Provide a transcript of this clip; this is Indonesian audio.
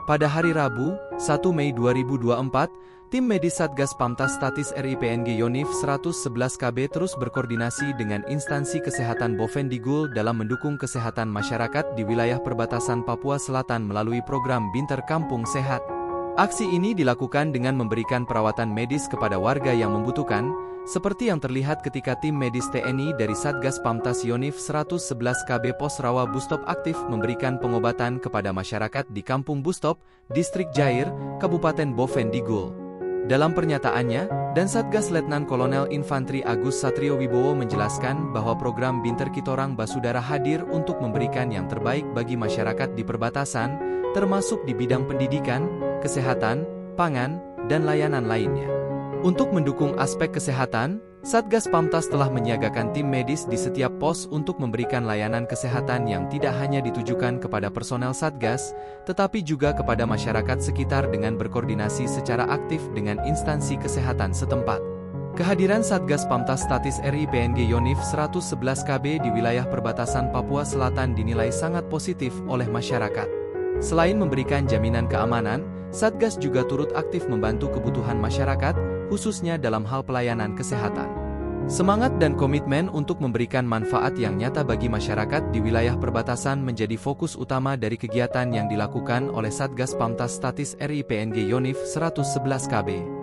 Pada hari Rabu, 1 Mei 2024, tim medis Satgas Pamtas Statis RI PNG Yonif 111 KB terus berkoordinasi dengan instansi kesehatan Bovendigul dalam mendukung kesehatan masyarakat di wilayah perbatasan Papua Selatan melalui program Binter Kampung Sehat. Aksi ini dilakukan dengan memberikan perawatan medis kepada warga yang membutuhkan, seperti yang terlihat ketika tim medis TNI dari Satgas Pamtas Yonif 111 KB Pos Rawa Bustop aktif memberikan pengobatan kepada masyarakat di Kampung Bustop, Distrik Jair, Kabupaten Bovendigul. Dalam pernyataannya, dan Satgas Letnan Kolonel Infantri Agus Satrio Wibowo menjelaskan bahwa program Binter Kitorang Basudara hadir untuk memberikan yang terbaik bagi masyarakat di perbatasan, termasuk di bidang pendidikan, kesehatan, pangan, dan layanan lainnya. Untuk mendukung aspek kesehatan, Satgas Pamtas telah menyiagakan tim medis di setiap pos untuk memberikan layanan kesehatan yang tidak hanya ditujukan kepada personel Satgas, tetapi juga kepada masyarakat sekitar dengan berkoordinasi secara aktif dengan instansi kesehatan setempat. Kehadiran Satgas Pamtas Statis RI PNG Yonif 111 KB di wilayah perbatasan Papua Selatan dinilai sangat positif oleh masyarakat. Selain memberikan jaminan keamanan, Satgas juga turut aktif membantu kebutuhan masyarakat, khususnya dalam hal pelayanan kesehatan. Semangat dan komitmen untuk memberikan manfaat yang nyata bagi masyarakat di wilayah perbatasan menjadi fokus utama dari kegiatan yang dilakukan oleh Satgas Pamtas Statis RI PNG Yonif 111 KB.